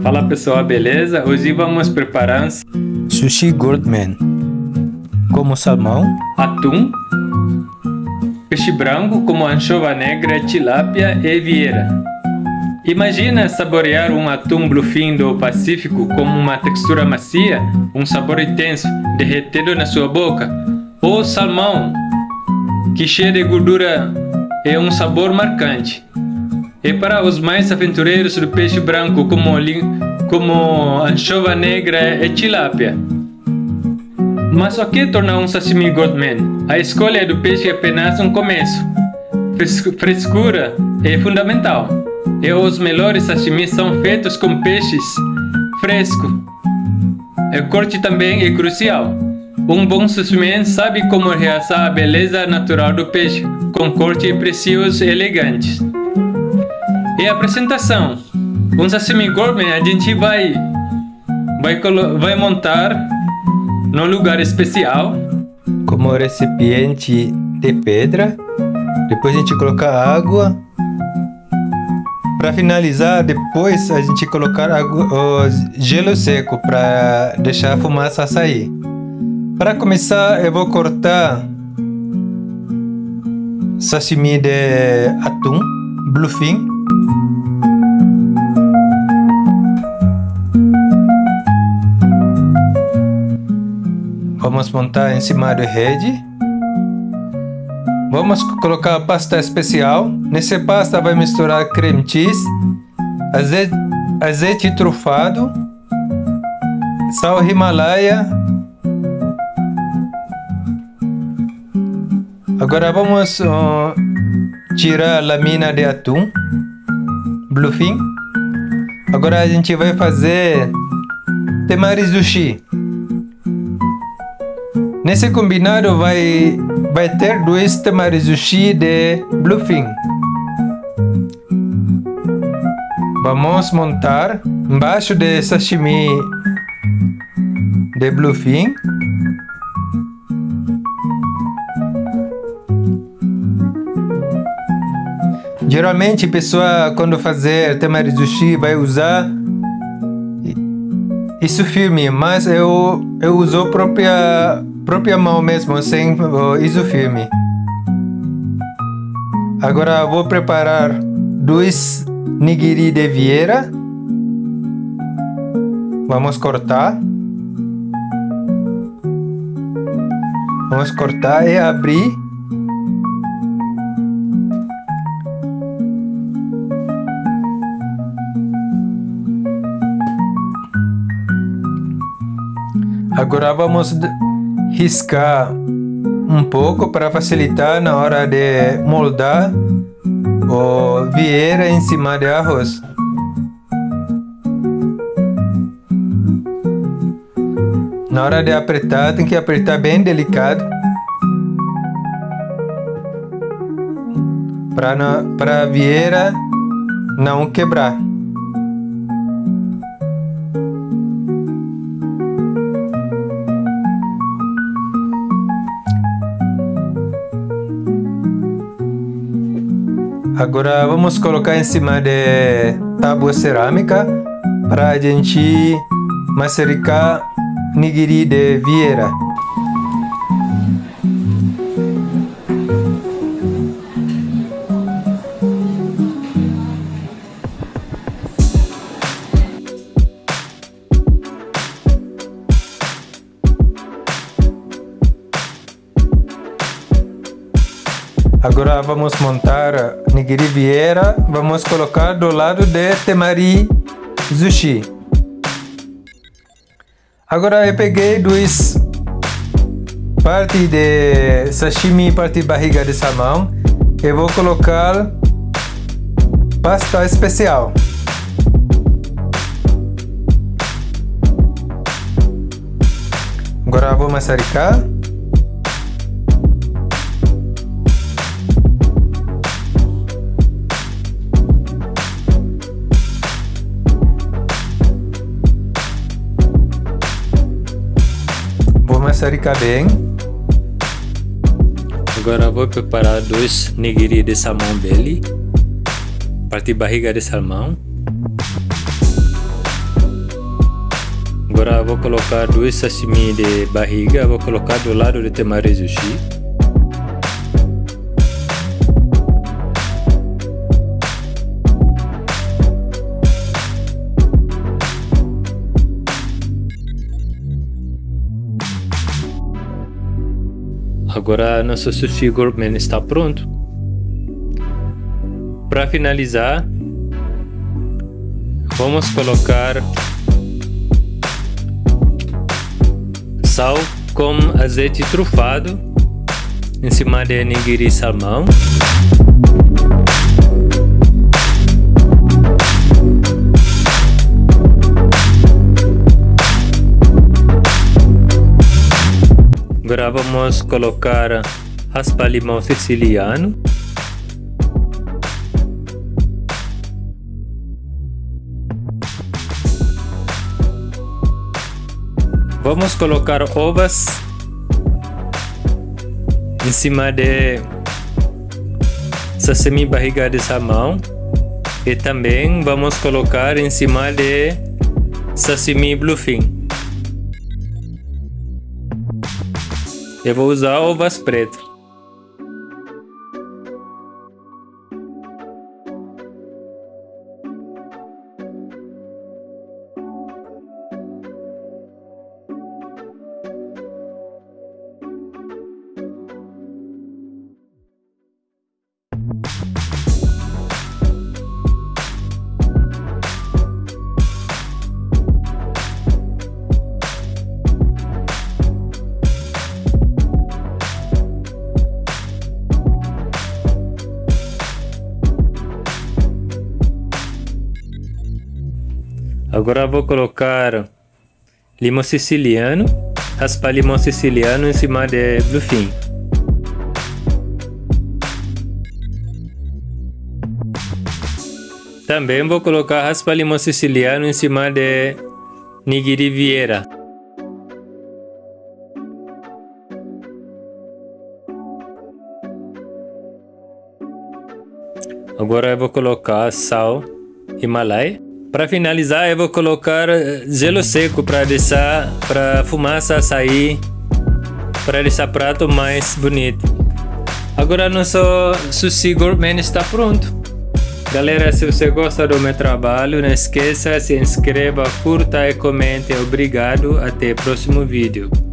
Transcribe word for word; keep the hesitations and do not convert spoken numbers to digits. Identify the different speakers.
Speaker 1: Fala pessoal, beleza? Hoje vamos preparar um
Speaker 2: sushi Gourmet, como salmão,
Speaker 1: atum, peixe branco como anchova negra, tilápia e vieira. Imagina saborear um atum bluefin do Pacífico com uma textura macia, um sabor intenso, derretido na sua boca, ou salmão, que cheio de gordura e um sabor marcante. E para os mais aventureiros do peixe branco como, como anchova negra e tilápia. Mas o que torna um sashimi gourmet? A escolha do peixe é apenas um começo. Frescura é fundamental. E os melhores sashimis são feitos com peixes frescos. O corte também é crucial. Um bom sashimi sabe como realçar a beleza natural do peixe, com cortes precisos e elegantes. E a apresentação. Um sashimi gourmet a gente vai, vai, vai montar num lugar especial,
Speaker 2: como recipiente de pedra. Depois a gente colocar água. Para finalizar, depois a gente colocar água, o gelo seco para deixar a fumaça sair. Para começar, eu vou cortar sashimi de atum bluefin. Vamos montar em cima da rede. Vamos colocar a pasta especial. Nessa pasta vai misturar creme cheese, azeite, azeite trufado, sal Himalaia. Agora vamos uh, tirar a lâmina de atum bluefin. Agora a gente vai fazer temari sushi. Nesse combinado vai, vai ter dois temari sushi de bluefin. Vamos montar embaixo de sashimi de bluefin. Geralmente a pessoa quando fazer temari sushi vai usar isso filme, mas eu, eu uso própria própria mão mesmo, sem uh, isofilme. Agora vou preparar dois nigiri de vieira. Vamos cortar. Vamos cortar e abrir. Agora vamos riscar um pouco para facilitar na hora de moldar o vieira em cima de arroz. Na hora de apertar, tem que apertar bem delicado para para a vieira não quebrar. Agora vamos colocar em cima de tábua cerâmica para a gente macericar nigiri de vieira. Agora vamos montar nigiri vieira, vamos colocar do lado de temari sushi. Agora eu peguei duas partes de sashimi e parte de barriga de salmão. Eu vou colocar pasta especial. Agora vou macericar. Macericar bem.
Speaker 1: Agora vou preparar dois nigiri de salmão belly, parte barriga de salmão. Agora vou colocar dois sashimi de barriga, vou colocar do lado de temari sushi. Agora nosso sushi gourmet está pronto. Para finalizar, vamos colocar sal com azeite trufado em cima de nigiri salmão. Agora vamos colocar raspa-limão siciliano. Vamos colocar ovas em cima de sashimi barriga de salmão e também vamos colocar em cima de sashimi bluefin. Eu vou usar ovas pretas. Agora vou colocar limão siciliano, raspar limão siciliano em cima de bluefin. Também vou colocar raspar limão siciliano em cima de nigiri vieira. Agora eu vou colocar sal Himalaya. Para finalizar, eu vou colocar gelo seco para deixar para fumaça sair, para deixar o prato mais bonito. Agora nosso sushi gourmet está pronto. Galera, se você gosta do meu trabalho, não esqueça, se inscreva, curta e comente. Obrigado, até o próximo vídeo.